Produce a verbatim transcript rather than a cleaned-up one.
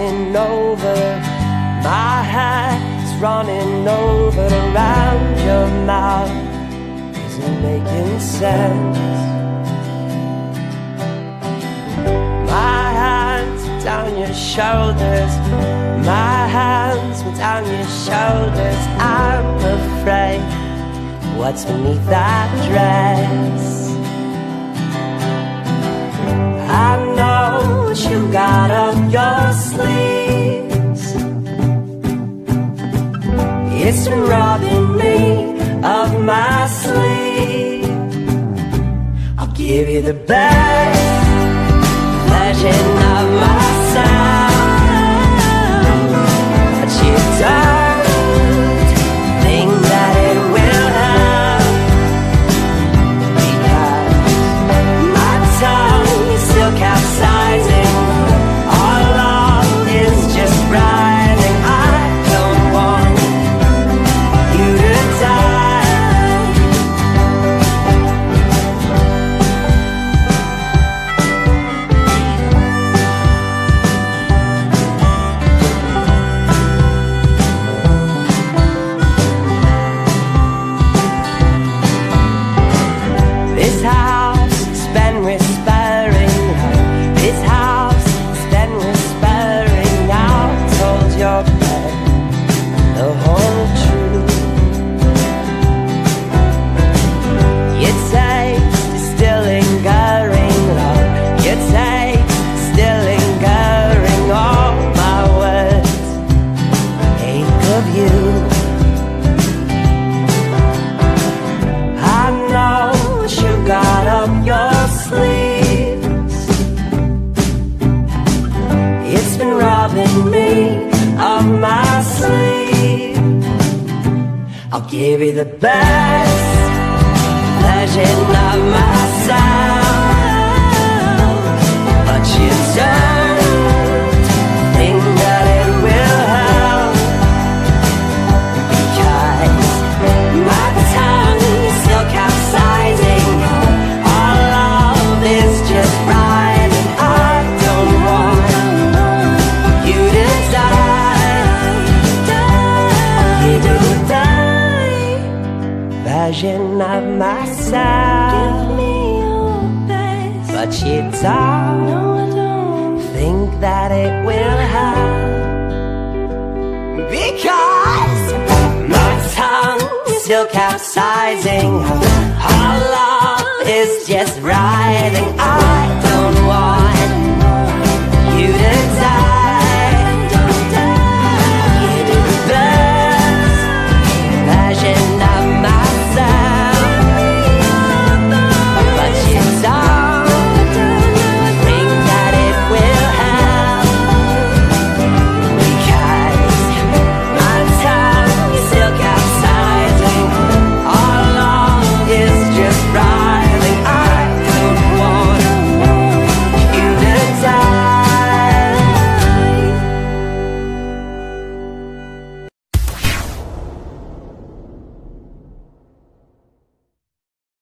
running over, my head's running over around your mouth. Isn't making sense. My hands are down your shoulders, my hands are down your shoulders. I'm afraid what's beneath that dress. I know what you got up your sleeves. It's been robbing me of my sleep. I'll give you the best version of myself, but you don't think that it will help, because my tongue is still capsizing. Our love is just rising. I don't want you to die. This house has been whispering. This house has been whispering. Now told your bed the whole truth. Your taste is still lingering, love. Your taste is still lingering. All my words ache of you. I know what you got up your sleeves. It's been robbing me of my sleep. I'll give you the best version of myself, but you don't think that it will help, because my tongue is still capsizing. Our love is just rising. I don't want you to die. You do die. Version of myself. Give me your best, but you don't, no, I don't think that it will help, because my tongue is still capsizing. Our love is just rising. I